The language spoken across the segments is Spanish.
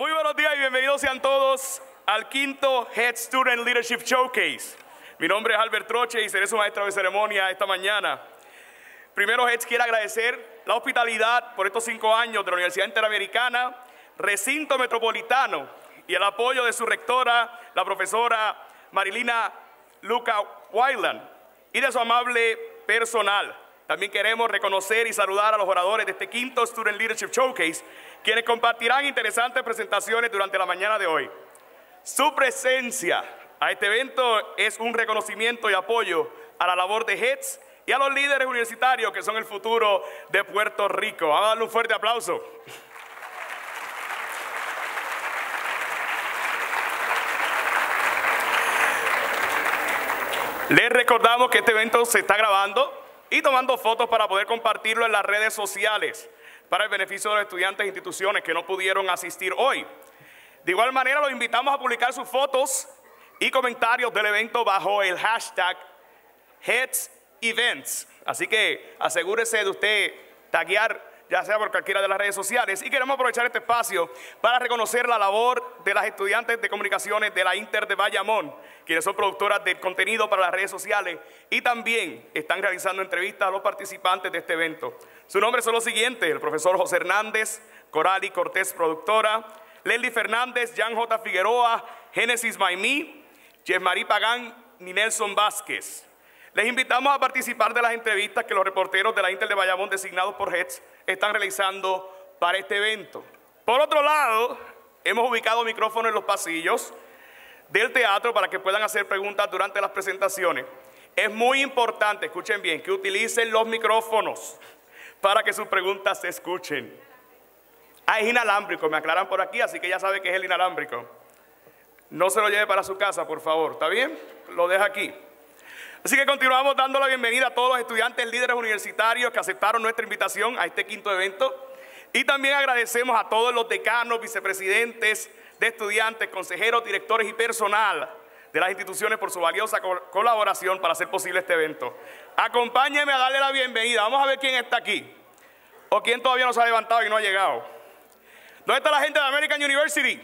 Muy buenos días y bienvenidos sean todos al quinto Head Student Leadership Showcase. Mi nombre es Albert Troche y seré su maestro de ceremonia esta mañana. Primero, Heads quiere agradecer la hospitalidad por estos 5 años de la Universidad Interamericana, recinto metropolitano y el apoyo de su rectora, la profesora Marilina Luca Weiland, y de su amable personal. También queremos reconocer y saludar a los oradores de este quinto Student Leadership Showcase, quienes compartirán interesantes presentaciones durante la mañana de hoy. Su presencia a este evento es un reconocimiento y apoyo a la labor de Heads y a los líderes universitarios que son el futuro de Puerto Rico. Vamos a darle un fuerte aplauso. Les recordamos que este evento se está grabando y tomando fotos para poder compartirlo en las redes sociales para el beneficio de los estudiantes e instituciones que no pudieron asistir hoy. De igual manera, los invitamos a publicar sus fotos y comentarios del evento bajo el hashtag HeadsEvents. Así que asegúrese de usted taguear ya sea por cualquiera de las redes sociales. Y queremos aprovechar este espacio para reconocer la labor de las estudiantes de comunicaciones de la Inter de Bayamón, quienes son productoras de contenido para las redes sociales y también están realizando entrevistas a los participantes de este evento. Sus nombres son los siguientes: el profesor José Hernández, Corali Cortés, productora, Leslie Fernández, Jan J. Figueroa, Génesis Maimí, Yesmarí Pagán y Nelson Vázquez. Les invitamos a participar de las entrevistas que los reporteros de la Inter de Bayamón designados por Heads están realizando para este evento. Por otro lado, hemos ubicado micrófonos en los pasillos del teatro para que puedan hacer preguntas durante las presentaciones. Es muy importante, escuchen bien, que utilicen los micrófonos para que sus preguntas se escuchen. Es inalámbrico, me aclaran por aquí, así que ya sabe que es el inalámbrico. No se lo lleve para su casa, por favor, ¿está bien? Lo deja aquí. Así que continuamos dando la bienvenida a todos los estudiantes líderes universitarios que aceptaron nuestra invitación a este quinto evento. Y también agradecemos a todos los decanos, vicepresidentes de estudiantes, consejeros, directores y personal de las instituciones por su valiosa colaboración para hacer posible este evento. Acompáñenme a darle la bienvenida. Vamos a ver quién está aquí o quién todavía no se ha levantado y no ha llegado. ¿Dónde está la gente de American University?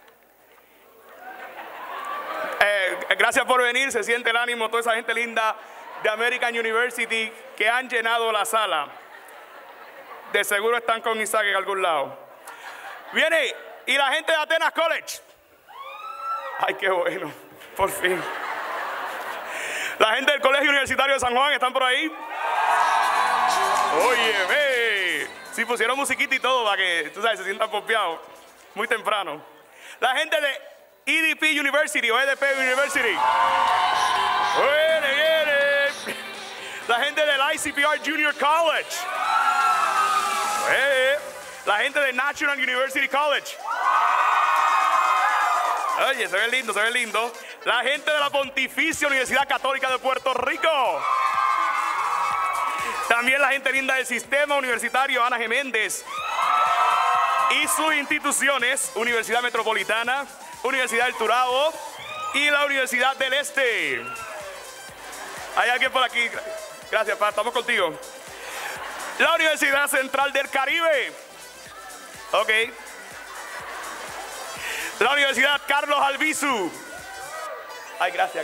Gracias por venir, se siente el ánimo, toda esa gente linda de American University que han llenado la sala. De seguro están con Isaac en algún lado. Viene, y la gente de Atenas College. Ay, qué bueno, por fin. La gente del Colegio Universitario de San Juan, ¿están por ahí? Oye, ve. Sí, pusieron musiquita y todo para que, tú sabes, se sientan pompeados. Muy temprano. La gente de EDP University o EDP University. Viene. La gente del ICPR Junior College. La gente de National University College. Oye, se ve lindo, se ve lindo. La gente de la Pontificia Universidad Católica de Puerto Rico. También la gente linda del Sistema Universitario Ana G. Méndez y sus instituciones: Universidad Metropolitana, Universidad del Turabo y la Universidad del Este. ¿Hay alguien por aquí? Gracias, pa, estamos contigo. La Universidad Central del Caribe. Ok. La Universidad Carlos Albizu. Ay, gracias.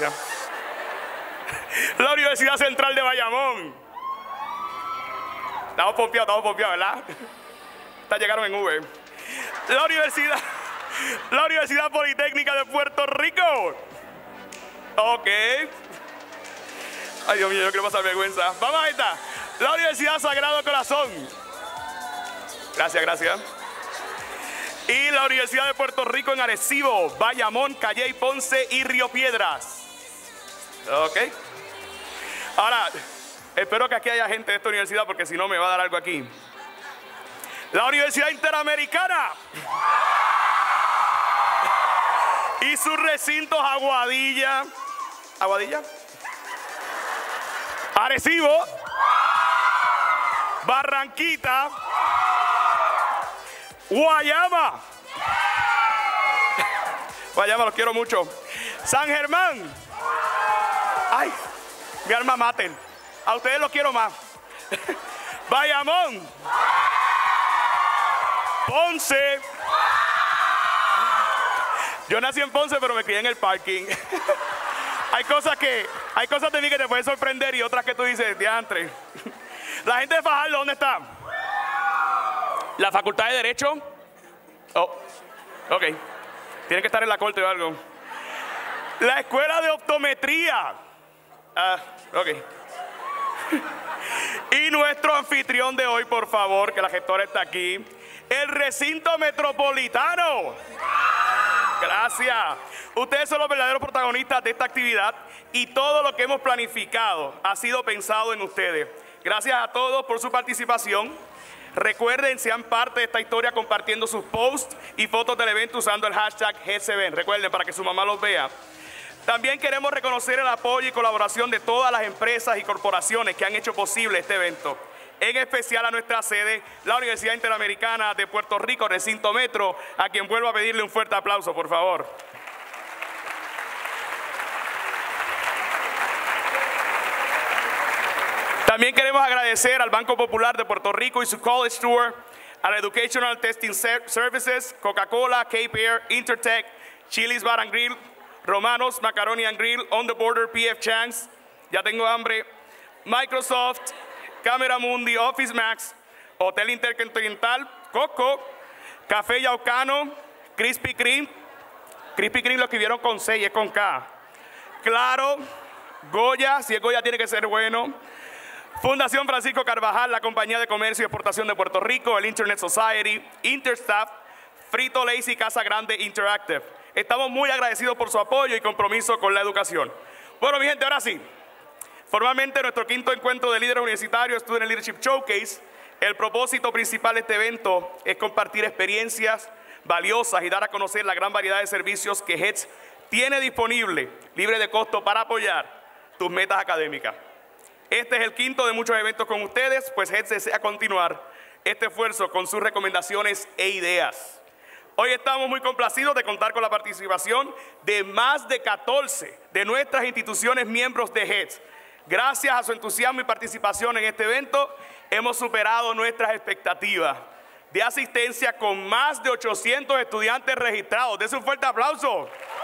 La Universidad Central de Bayamón. Estamos pompeados, ¿verdad? Estas llegaron en Uber. La Universidad Politécnica de Puerto Rico. Ok. Ay, Dios mío, yo quiero pasar vergüenza. Vamos a esta. La Universidad Sagrado Corazón. Gracias. Y la Universidad de Puerto Rico en Arecibo, Bayamón, Calley, Ponce y Río Piedras. Ok. Ahora, espero que aquí haya gente de esta universidad porque si no me va a dar algo aquí. La Universidad Interamericana. Y sus recintos Aguadilla, Arecibo, Barranquita, Guayama, los quiero mucho, San Germán, ay, mi alma mater, a ustedes los quiero más, Bayamón, Ponce, Yo nací en Ponce, pero me crié en el parking. Hay cosas de mí que te pueden sorprender y otras que tú dices, diantre. La gente de Fajardo, ¿dónde está? ¿La Facultad de Derecho? Oh, ok. Tiene que estar en la corte o algo. La Escuela de Optometría. Ok. Y nuestro anfitrión de hoy, por favor, que la gestora está aquí. El Recinto Metropolitano. Gracias. Ustedes son los verdaderos protagonistas de esta actividad y todo lo que hemos planificado ha sido pensado en ustedes. Gracias a todos por su participación. Recuerden, sean parte de esta historia compartiendo sus posts y fotos del evento usando el hashtag HETSEVEN. Recuerden, para que su mamá los vea. También queremos reconocer el apoyo y colaboración de todas las empresas y corporaciones que han hecho posible este evento. En especial a nuestra sede, la Universidad Interamericana de Puerto Rico, Recinto Metro, a quien vuelvo a pedirle un fuerte aplauso, por favor. También queremos agradecer al Banco Popular de Puerto Rico y su College Tour, a la Educational Testing Services, Coca-Cola, Cape Air, Intertech, Chili's Bar and Grill, Romanos, Macaroni and Grill, On the Border, PF Chang's, ya tengo hambre, Microsoft, Cámara Mundi, Office Max, Hotel Intercontinental, Coco, Café Yaucano, Krispy Kreme lo escribieron con C y es con K, Claro, Goya, si es Goya tiene que ser bueno, Fundación Francisco Carvajal, la Compañía de Comercio y Exportación de Puerto Rico, el Internet Society, Interstaff, Frito Lay y Casa Grande Interactive. Estamos muy agradecidos por su apoyo y compromiso con la educación. Bueno, mi gente, ahora sí. Formalmente, nuestro quinto encuentro de líderes universitarios, Student Leadership Showcase. El propósito principal de este evento es compartir experiencias valiosas y dar a conocer la gran variedad de servicios que HETS tiene disponible, libre de costo, para apoyar tus metas académicas. Este es el quinto de muchos eventos con ustedes, pues HETS desea continuar este esfuerzo con sus recomendaciones e ideas. Hoy estamos muy complacidos de contar con la participación de más de 14 de nuestras instituciones miembros de HETS. Gracias a su entusiasmo y participación en este evento, hemos superado nuestras expectativas de asistencia con más de 800 estudiantes registrados. Dense un fuerte aplauso.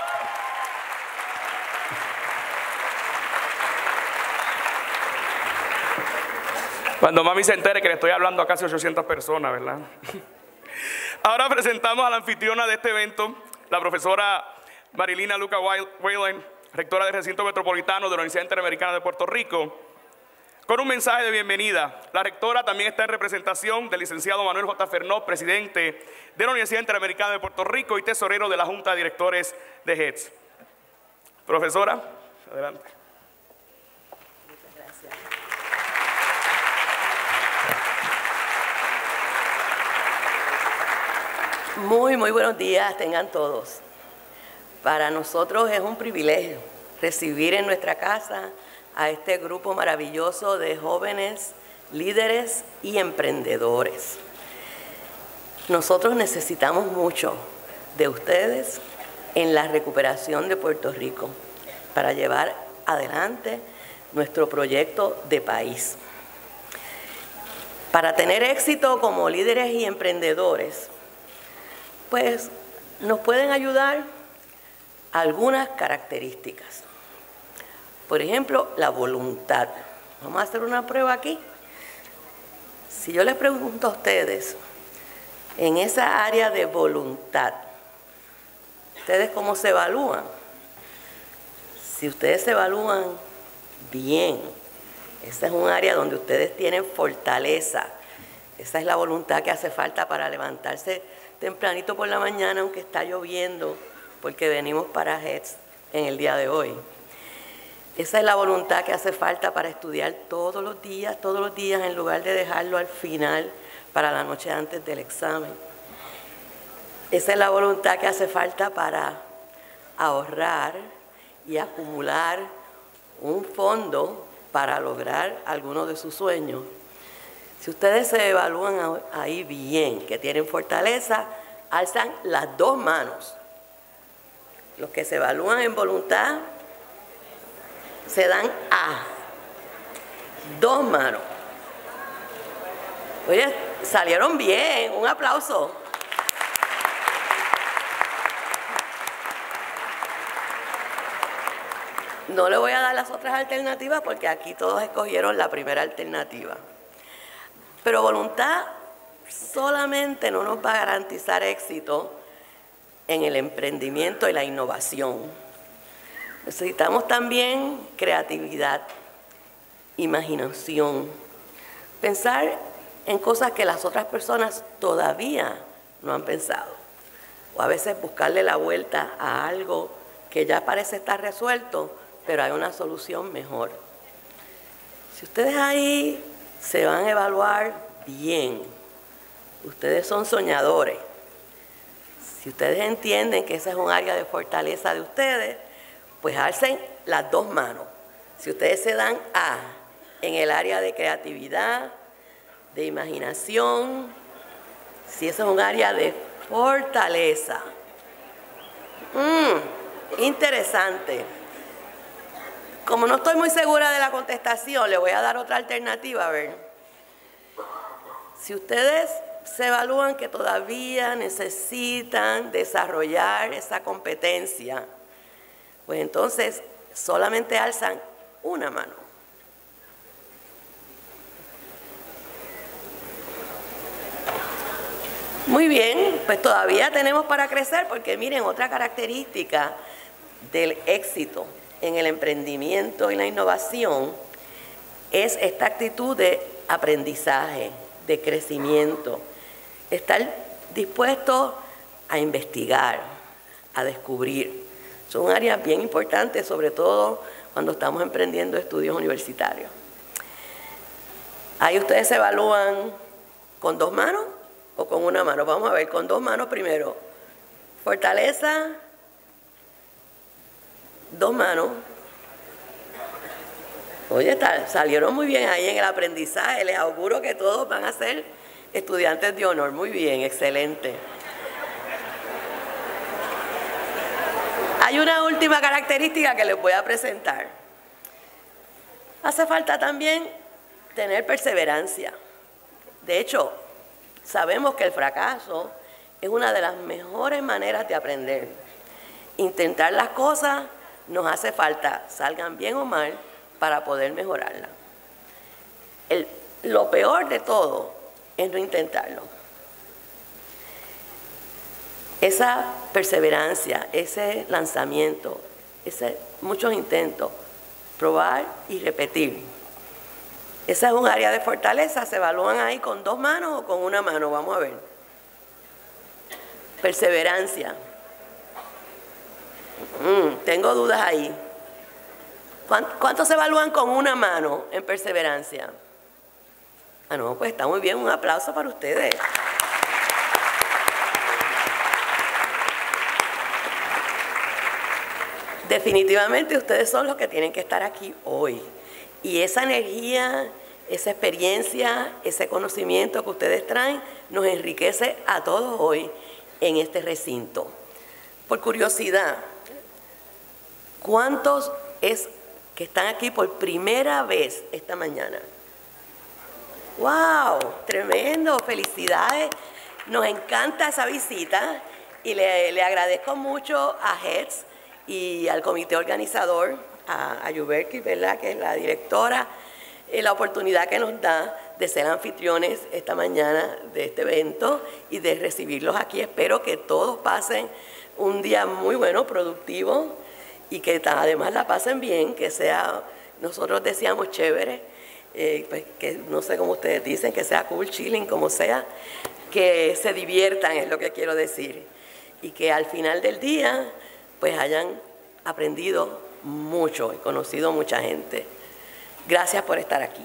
Cuando mami se entere que le estoy hablando a casi 800 personas, ¿verdad? Ahora presentamos a la anfitriona de este evento, la profesora Marilina Luca Whalen, rectora del Recinto Metropolitano de la Universidad Interamericana de Puerto Rico, con un mensaje de bienvenida. La rectora también está en representación del licenciado Manuel J. Fernó, presidente de la Universidad Interamericana de Puerto Rico y tesorero de la Junta de Directores de HETS. Profesora, adelante. Muchas gracias. Muy buenos días tengan todos. Para nosotros es un privilegio recibir en nuestra casa a este grupo maravilloso de jóvenes líderes y emprendedores. Nosotros necesitamos mucho de ustedes en la recuperación de Puerto Rico para llevar adelante nuestro proyecto de país. Para tener éxito como líderes y emprendedores, pues nos pueden ayudar algunas características. Por ejemplo, la voluntad. Vamos a hacer una prueba aquí. Si yo les pregunto a ustedes, en esa área de voluntad, ¿ustedes cómo se evalúan? Si ustedes se evalúan bien, esa es un área donde ustedes tienen fortaleza. Esa es la voluntad que hace falta para levantarse tempranito por la mañana, aunque está lloviendo, porque venimos para HETS en el día de hoy. Esa es la voluntad que hace falta para estudiar todos los días, en lugar de dejarlo al final para la noche antes del examen. Esa es la voluntad que hace falta para ahorrar y acumular un fondo para lograr alguno de sus sueños. Si ustedes se evalúan ahí bien, que tienen fortaleza, alzan las dos manos. Los que se evalúan en voluntad se dan A. Dos manos. Oye, salieron bien. Un aplauso. No le voy a dar las otras alternativas porque aquí todos escogieron la primera alternativa. Pero voluntad solamente no nos va a garantizar éxito en el emprendimiento y la innovación. Necesitamos también creatividad, imaginación, pensar en cosas que las otras personas todavía no han pensado. O a veces buscarle la vuelta a algo que ya parece estar resuelto, pero hay una solución mejor. Si ustedes ahí se van a evaluar bien, ustedes son soñadores. Si ustedes entienden que esa es un área de fortaleza de ustedes, pues alcen las dos manos. Si ustedes se dan A en el área de creatividad, de imaginación, si eso es un área de fortaleza. Interesante. Como no estoy muy segura de la contestación, le voy a dar otra alternativa, a ver. Si ustedes se evalúan que todavía necesitan desarrollar esa competencia, pues entonces solamente alzan una mano. Muy bien, pues todavía tenemos para crecer porque miren, otra característica del éxito en el emprendimiento y la innovación es esta actitud de aprendizaje, de crecimiento, estar dispuesto a investigar, a descubrir. Son áreas bien importantes, sobre todo cuando estamos emprendiendo estudios universitarios. Ahí ustedes se evalúan con dos manos o con una mano. Vamos a ver, con dos manos primero. Fortaleza, dos manos. Oye, salieron muy bien ahí en el aprendizaje. Les auguro que todos van a ser estudiantes de honor. Muy bien, excelente. Hay una última característica que les voy a presentar. Hace falta también tener perseverancia. De hecho, sabemos que el fracaso es una de las mejores maneras de aprender. Intentar las cosas nos hace falta, salgan bien o mal, para poder mejorarlas. Lo peor de todo es no intentarlo. Esa perseverancia, ese lanzamiento, muchos intentos, probar y repetir. Esa es un área de fortaleza, se evalúan ahí con dos manos o con una mano, vamos a ver. Perseverancia. Tengo dudas ahí. ¿Cuántos se evalúan con una mano en perseverancia? Ah, no, pues está muy bien, un aplauso para ustedes. Definitivamente ustedes son los que tienen que estar aquí hoy. Y esa energía, esa experiencia, ese conocimiento que ustedes traen nos enriquece a todos hoy en este recinto. Por curiosidad, ¿cuántos es que están aquí por primera vez esta mañana? ¡Wow! Tremendo, felicidades. Nos encanta esa visita y le agradezco mucho a HEDS y al comité organizador, a Yuberki, ¿verdad?, que es la directora, la oportunidad que nos da de ser anfitriones esta mañana de este evento y de recibirlos aquí. Espero que todos pasen un día muy bueno, productivo, y que además la pasen bien, que sea, nosotros decíamos chévere, pues que no sé cómo ustedes dicen, que sea cool, chilling, como sea, que se diviertan, es lo que quiero decir, y que al final del día pues hayan aprendido mucho y conocido mucha gente. Gracias por estar aquí.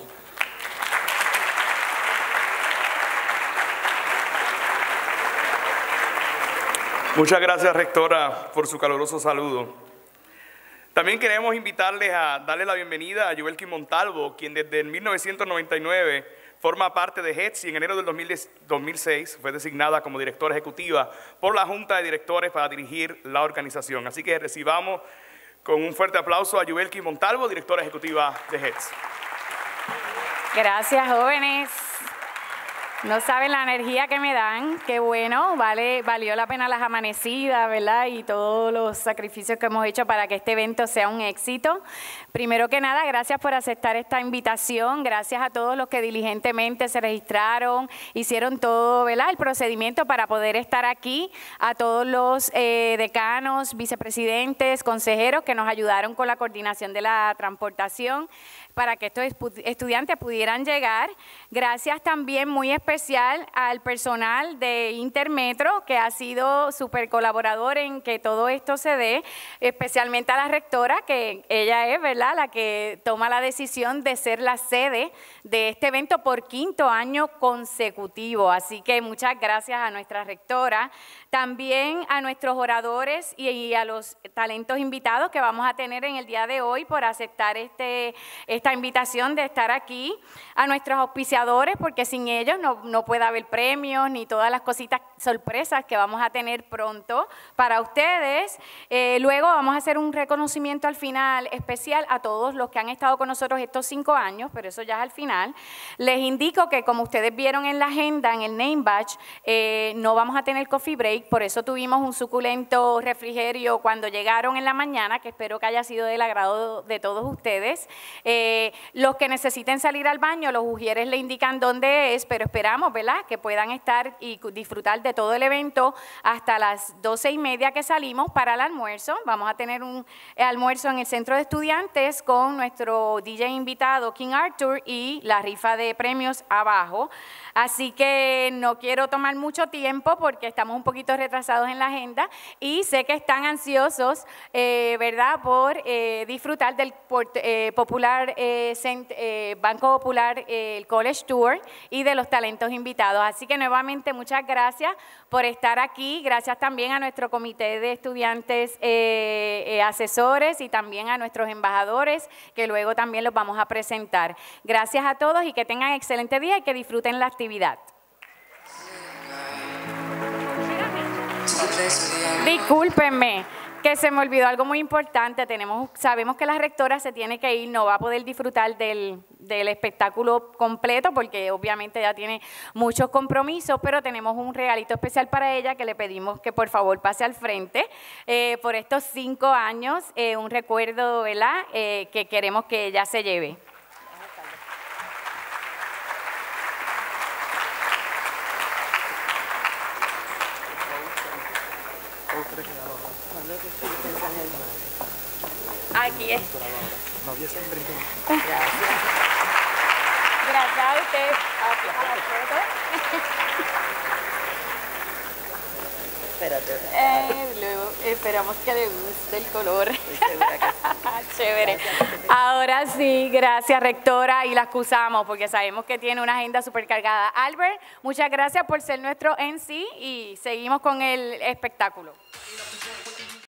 Muchas gracias, rectora, por su caluroso saludo. También queremos invitarles a darle la bienvenida a Yuberki Montalvo, quien desde 1999 forma parte de HEDS y en enero del 2006 fue designada como directora ejecutiva por la Junta de Directores para dirigir la organización. Así que recibamos con un fuerte aplauso a Yuberki Montalvo, directora ejecutiva de HEDS. Gracias, jóvenes. No saben la energía que me dan, qué bueno, valió la pena las amanecidas, ¿verdad? Y todos los sacrificios que hemos hecho para que este evento sea un éxito. Primero que nada, gracias por aceptar esta invitación, gracias a todos los que diligentemente se registraron, hicieron todo, ¿verdad? El procedimiento para poder estar aquí, a todos los decanos, vicepresidentes, consejeros que nos ayudaron con la coordinación de la transportación para que estos estudiantes pudieran llegar. Gracias también muy especial al personal de Intermetro, que ha sido súper colaborador en que todo esto se dé, especialmente a la rectora, que ella es, ¿verdad?, la que toma la decisión de ser la sede de este evento por 5º año consecutivo. Así que muchas gracias a nuestra rectora, también a nuestros oradores y a los talentos invitados que vamos a tener en el día de hoy por aceptar esta invitación de estar aquí, a nuestros auspiciadores, porque sin ellos no puede haber premios ni todas las cositas sorpresas que vamos a tener pronto para ustedes. Luego vamos a hacer un reconocimiento al final especial a todos los que han estado con nosotros estos 5 años, pero eso ya es al final. Les indico que como ustedes vieron en la agenda, en el name badge, no vamos a tener coffee break, por eso tuvimos un suculento refrigerio cuando llegaron en la mañana, que espero que haya sido del agrado de todos ustedes. Los que necesiten salir al baño, los ujieres le indican dónde es, pero esperamos, ¿verdad?, que puedan estar y disfrutar de todo el evento hasta las 12:30 que salimos para el almuerzo. Vamos a tener un almuerzo en el centro de estudiantes con nuestro DJ invitado King Arthur y la rifa de premios abajo. Así que no quiero tomar mucho tiempo porque estamos un poquito retrasados en la agenda y sé que están ansiosos, ¿verdad?, por disfrutar del popular Banco Popular, el College Tour y de los talentos invitados. Así que nuevamente muchas gracias por estar aquí. Gracias también a nuestro comité de estudiantes asesores y también a nuestros embajadores, que luego también los vamos a presentar. Gracias a todos y que tengan excelente día y que disfruten la actividad. Discúlpenme, que se me olvidó algo muy importante. Sabemos que la rectora se tiene que ir, no va a poder disfrutar del espectáculo completo porque obviamente ya tiene muchos compromisos, pero tenemos un regalito especial para ella que le pedimos que por favor pase al frente por estos 5 años, un recuerdo, ¿verdad?, que queremos que ella se lleve. Aquí es. Gracias. Gracias a usted. Espérate. Luego esperamos que le guste el color. Chévere. Ahora sí, gracias, rectora, y la excusamos porque sabemos que tiene una agenda súper cargada. Albert, muchas gracias por ser nuestro MC y seguimos con el espectáculo.